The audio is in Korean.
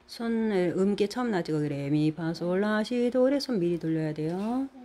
손을 음계 처음 나지고 그래. 미, 파, 솔, 라, 시, 도, 레 손 미리 돌려야 돼요.